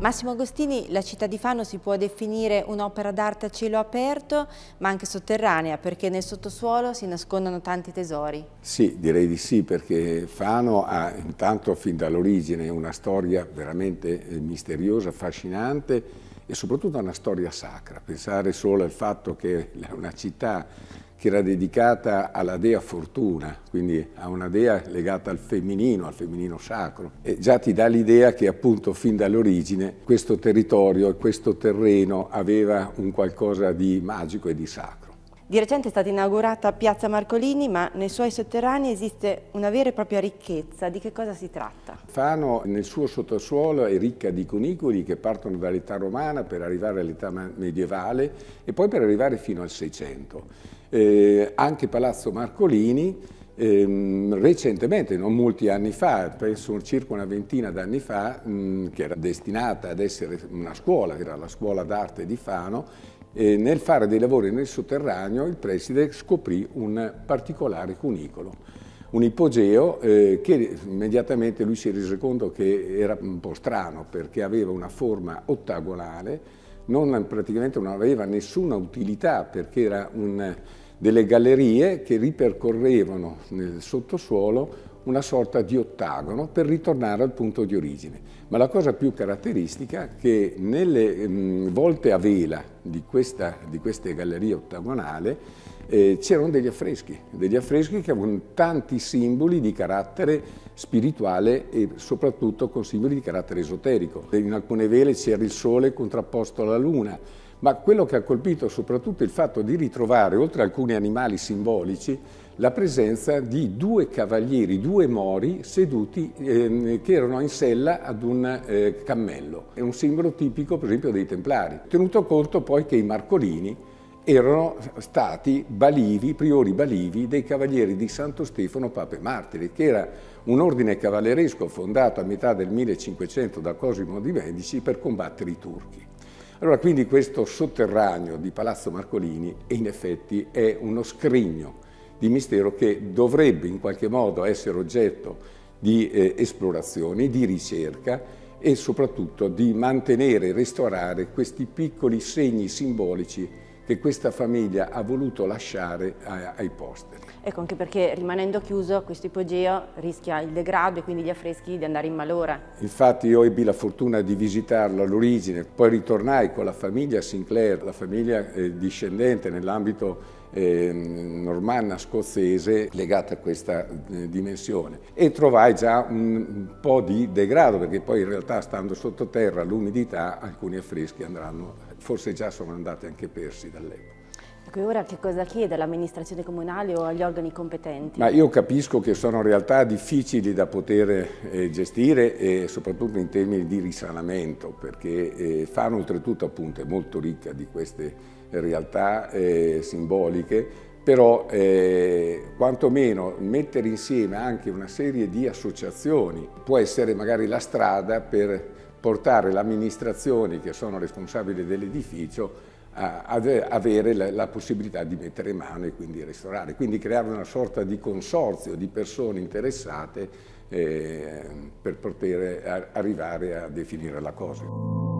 Massimo Agostini, la città di Fano si può definire un'opera d'arte a cielo aperto, ma anche sotterranea, perché nel sottosuolo si nascondono tanti tesori. Sì, direi di sì, perché Fano ha intanto fin dall'origine una storia veramente misteriosa, affascinante e soprattutto una storia sacra. Pensare solo al fatto che è una città che era dedicata alla dea Fortuna, quindi a una dea legata al femminino sacro. E già ti dà l'idea che appunto fin dall'origine questo territorio e questo terreno aveva un qualcosa di magico e di sacro. Di recente è stata inaugurata Piazza Marcolini, ma nei suoi sotterranei esiste una vera e propria ricchezza. Di che cosa si tratta? Fano nel suo sottosuolo è ricca di cunicoli che partono dall'età romana per arrivare all'età medievale e poi per arrivare fino al Seicento. Anche Palazzo Marcolini recentemente, non molti anni fa, penso circa una ventina d'anni fa, che era destinata ad essere una scuola, che era la scuola d'arte di Fano, nel fare dei lavori nel sotterraneo il preside scoprì un particolare cunicolo, un ipogeo che immediatamente lui si rese conto che era un po' strano perché aveva una forma ottagonale, praticamente non aveva nessuna utilità perché era delle gallerie che ripercorrevano nel sottosuolo una sorta di ottagono per ritornare al punto di origine. Ma la cosa più caratteristica è che nelle volte a vela di queste gallerie ottagonali c'erano degli affreschi che avevano tanti simboli di carattere spirituale e soprattutto con simboli di carattere esoterico. In alcune vele c'era il sole contrapposto alla luna, ma quello che ha colpito soprattutto il fatto di ritrovare, oltre a alcuni animali simbolici, la presenza di due cavalieri, due mori seduti che erano in sella ad un cammello. È un simbolo tipico, per esempio, dei Templari. Tenuto conto poi che i Marcolini erano stati priori balivi dei Cavalieri di Santo Stefano Pape Martiri, che era un ordine cavalleresco fondato a metà del 1500 da Cosimo di Medici per combattere i turchi. Allora, quindi questo sotterraneo di Palazzo Marcolini in effetti è uno scrigno di mistero che dovrebbe in qualche modo essere oggetto di esplorazioni, di ricerca e soprattutto di mantenere e restaurare questi piccoli segni simbolici che questa famiglia ha voluto lasciare ai posteri. Ecco, anche perché rimanendo chiuso questo ipogeo rischia il degrado e quindi gli affreschi di andare in malora. Infatti io ebbi la fortuna di visitarlo all'origine, poi ritornai con la famiglia Sinclair, la famiglia discendente nell'ambito normanna scozzese legata a questa dimensione, e trovai già un po' di degrado perché poi in realtà stando sottoterra l'umidità alcuni affreschi forse già sono andati anche persi dall'epoca. Ecco, ora che cosa chiede all'amministrazione comunale o agli organi competenti? Ma io capisco che sono realtà difficili da poter gestire e soprattutto in termini di risanamento, perché Fano oltretutto appunto è molto ricca di queste realtà simboliche, però quantomeno mettere insieme anche una serie di associazioni può essere magari la strada per portare le amministrazioni che sono responsabili dell'edificio a avere la possibilità di mettere mano e quindi restaurare, quindi creare una sorta di consorzio di persone interessate per poter arrivare a definire la cosa.